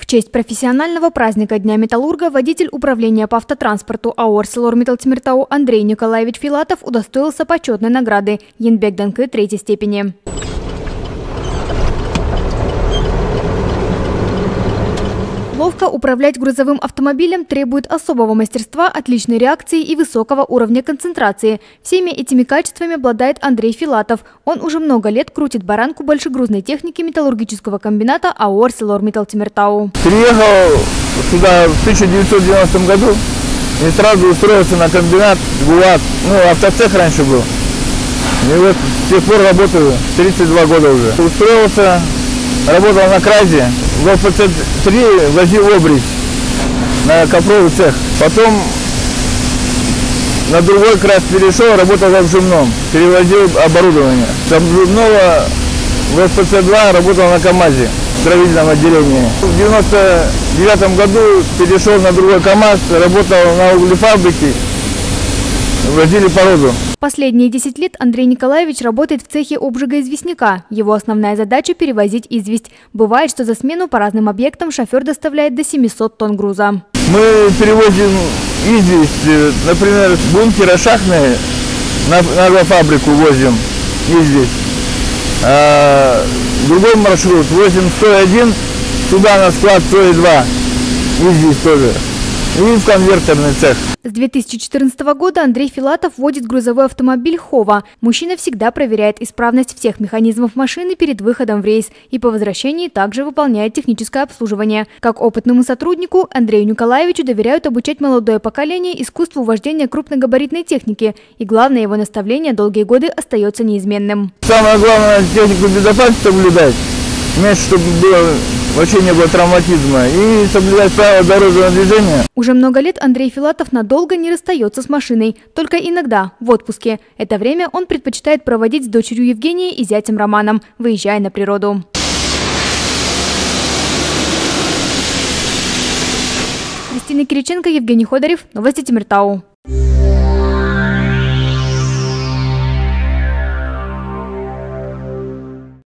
честь профессионального праздника Дня металлурга водитель управления по автотранспорту АО «АрселорМиттал-Темиртау» Андрей Николаевич Филатов удостоился почетной награды Еңбек даңқы 3-й степени. Ловко управлять грузовым автомобилем требует особого мастерства, отличной реакции и высокого уровня концентрации. Всеми этими качествами обладает Андрей Филатов. Он уже много лет крутит баранку большегрузной техники металлургического комбината АО «АрселорМиттал-Темиртау». Приехал сюда в 1990 году и сразу устроился на комбинат ГУАЗ. Автоцех раньше был. И вот с тех пор работаю, 32 года уже. Устроился, работал на кразе. В ЛФЦ-3 возил обрезь на копровый цех. Потом на другой крас перешел, работал в обжимном, перевозил оборудование. С обжимного в ЛФЦ-2 работал на КАМАЗе, в строительном отделении. В 1999 году перешел на другой КАМАЗ, работал на углефабрике, возили породу. Последние 10 лет Андрей Николаевич работает в цехе обжига известняка. Его основная задача – перевозить известь. Бывает, что за смену по разным объектам шофер доставляет до 700 тонн груза. Мы перевозим известь, например, бункеры шахтные на агрофабрику возим известь. А другой маршрут возим 101, сюда на склад 102, известь тоже. И в конвертерный цех. С 2014 года Андрей Филатов водит грузовой автомобиль «Хова». Мужчина всегда проверяет исправность всех механизмов машины перед выходом в рейс и по возвращении также выполняет техническое обслуживание. Как опытному сотруднику Андрею Николаевичу доверяют обучать молодое поколение искусству вождения крупногабаритной техники. И главное, его наставление долгие годы остается неизменным. Самое главное – технику безопасности соблюдать, чтобы вообще не было травматизма, и соблюдать правила дорожного движения. Уже много лет Андрей Филатов надолго не расстается с машиной, только иногда, в отпуске. Это время он предпочитает проводить с дочерью Евгенией и зятем Романом, выезжая на природу. Кристина Кириченко, Евгений Ходорев, Новости Темиртау.